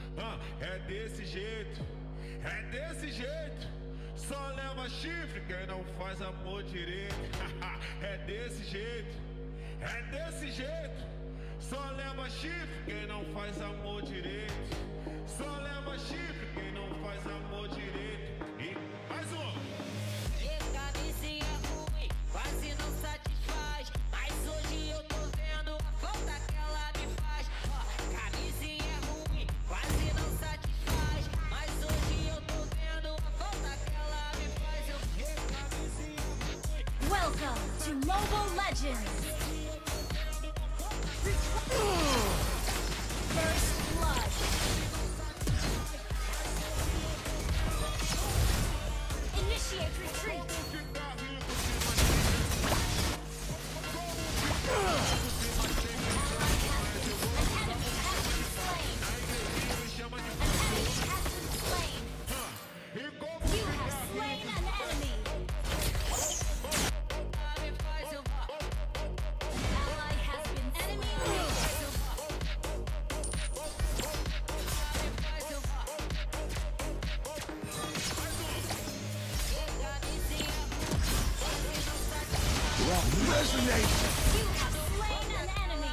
É desse jeito, é desse jeito. Só leva chifre quem não faz amor direito. É desse jeito, é desse jeito. Só leva chifre quem não faz amor direito. Só leva chifre quem não faz amor direito. E mais um. Camisinha ruim, quase não satisfaz. Mas hoje eu tô vendo a falta que ela me faz. Camisinha ruim, quase não satisfaz. Mas hoje eu tô vendo a falta que ela me faz. Welcome to Mobile Legends! First blood! Initiate retreat! Resonate! You have slain an enemy!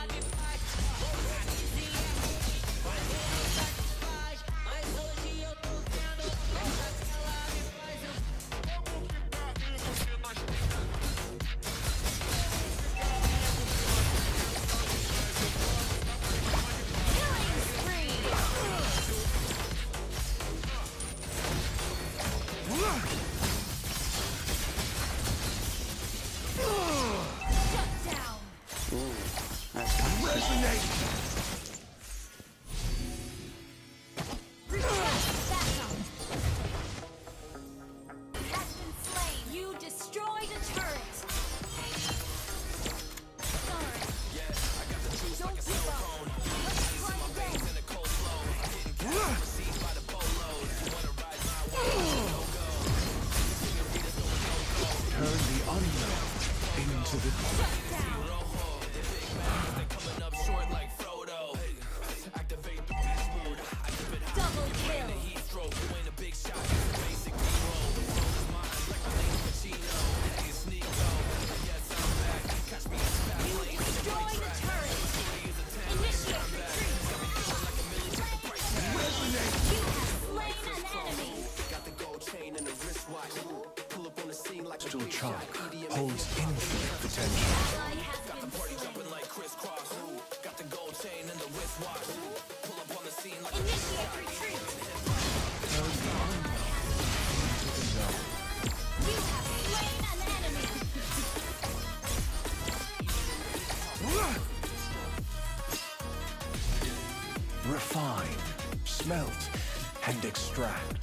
Killing spree! Shut down! Resonate! Request backup! Has been slain! You destroyed a turret! Sorry. Don't give up! Let's try again! Turn the unknown into the Shut down! Double kill! You destroyed a turret! Initiate retreat! resonate! You have slain an enemy! Crystal Chalk holds infinite potential. Ally has been slain! Initiate retreat! Turn the unknown into the known. You have slain an enemy! Refine, smelt, and extract.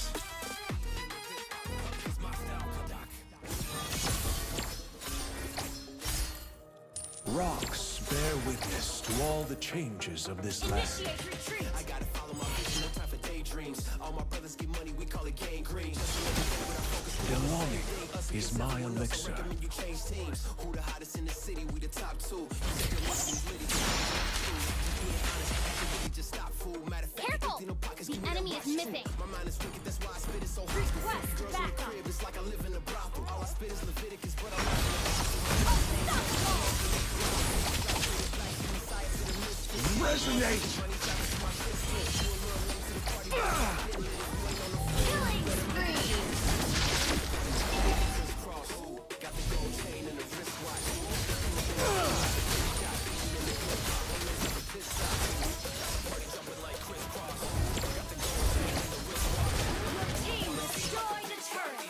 Rocks bear witness to all the changes of this land. Initiate retreat! Belonging is my elixir. Careful! The enemy is missing! Request backup! Resonate! Killing spree! Your team destroyed a turret!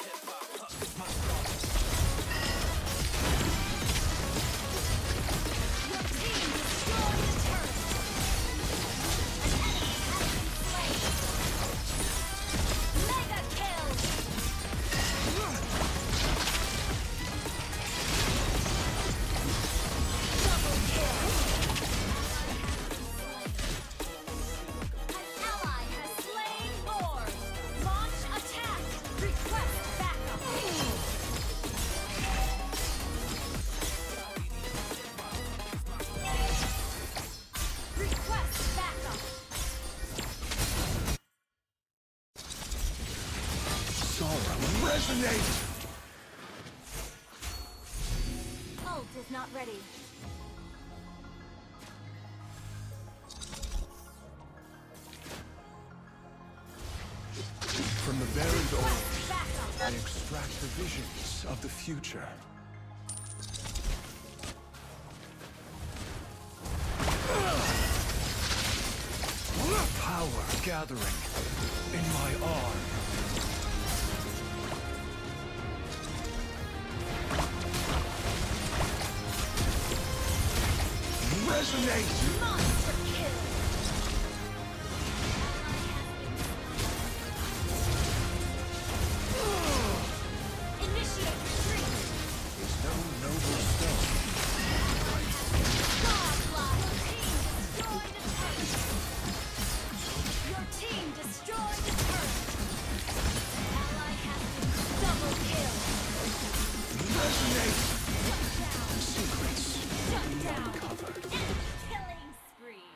Your team destroyed a turret! An enemy has been slain! Resonate! Ult is not ready. From the buried orbs, I extract the visions of the future. Power gathering in my arm. Resonate! Monster kill. Initiate retreat. Is no noble stone. Your team destroyed a turret. Ally has been double kill. Resonate! Secrets Shut down. uncovered. Enemy killing spree.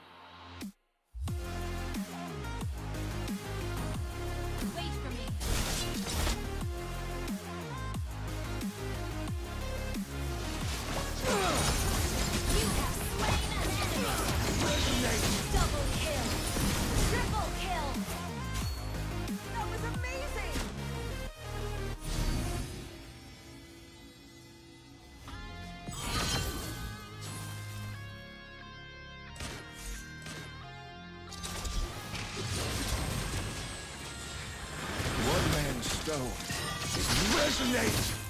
Wait for me. You have slain an enemy. Resonate! Double kill. Triple kill. That was amazing. One man's stone. Resonate!